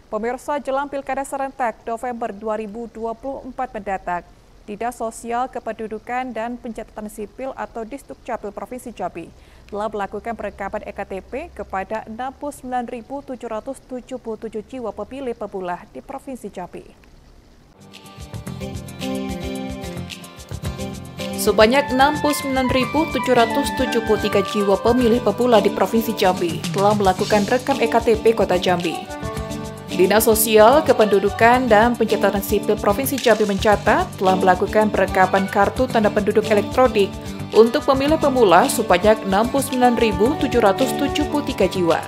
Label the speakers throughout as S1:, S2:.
S1: Pemirsa, jelang Pilkada serentak November 2024 mendatang, Dinas Sosial Kependudukan dan Pencatatan Sipil atau Disdukcapil Provinsi Jambi telah melakukan perekaman EKTP kepada 69.777 jiwa pemilih pemula di Provinsi Jambi. Sebanyak 69.773 jiwa pemilih pemula di Provinsi Jambi telah melakukan rekam EKTP Kota Jambi. Dinas Sosial Kependudukan dan Pencatatan Sipil Provinsi Jambi mencatat telah melakukan perekaman kartu tanda penduduk elektronik untuk pemilih pemula sebanyak 69.773 jiwa.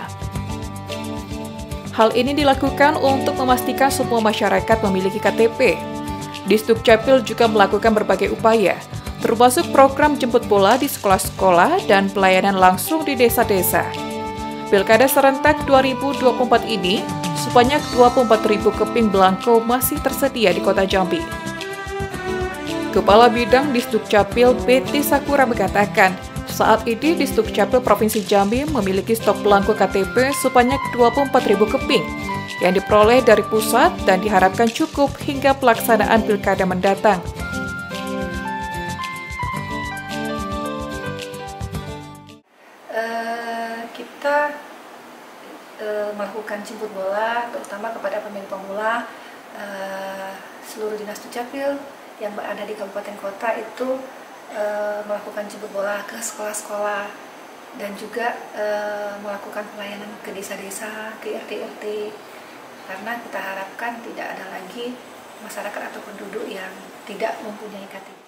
S1: Hal ini dilakukan untuk memastikan semua masyarakat memiliki KTP. Disdukcapil juga melakukan berbagai upaya, termasuk program jemput bola di sekolah-sekolah dan pelayanan langsung di desa-desa. Pilkada serentak 2024 ini, sebanyak 24.000 keping belangko masih tersedia di Kota Jambi. Kepala Bidang Disdukcapil Betty Sakura mengatakan, saat ini Disdukcapil Provinsi Jambi memiliki stok belangko KTP sebanyak 24.000 keping yang diperoleh dari pusat dan diharapkan cukup hingga pelaksanaan pilkada mendatang.
S2: Kita melakukan jemput bola terutama kepada pemilih pemula. Seluruh dinas dukcapil yang berada di kabupaten kota itu melakukan jemput bola ke sekolah-sekolah dan juga melakukan pelayanan ke desa-desa, ke RT-RT, karena kita harapkan tidak ada lagi masyarakat atau penduduk yang tidak mempunyai KTP.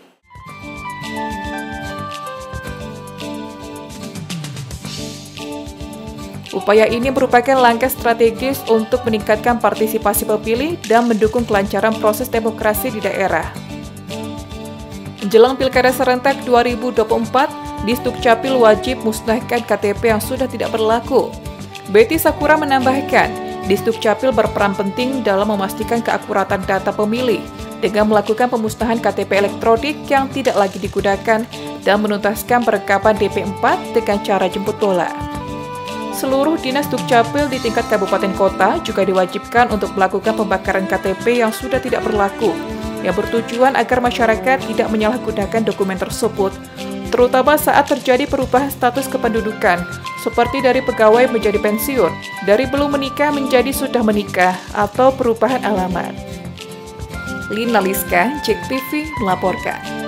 S1: Upaya ini merupakan langkah strategis untuk meningkatkan partisipasi pemilih dan mendukung kelancaran proses demokrasi di daerah. Menjelang Pilkada serentak 2024, Disdukcapil wajib musnahkan KTP yang sudah tidak berlaku. Betty Sakura menambahkan, Disdukcapil berperan penting dalam memastikan keakuratan data pemilih dengan melakukan pemusnahan KTP elektronik yang tidak lagi digunakan dan menuntaskan perekaman DP4 dengan cara jemput bola. Seluruh dinas dukcapil di tingkat kabupaten kota juga diwajibkan untuk melakukan pembakaran KTP yang sudah tidak berlaku, yang bertujuan agar masyarakat tidak menyalahgunakan dokumen tersebut, terutama saat terjadi perubahan status kependudukan, seperti dari pegawai menjadi pensiun, dari belum menikah menjadi sudah menikah, atau perubahan alamat. Lina Liska, JEK TV melaporkan.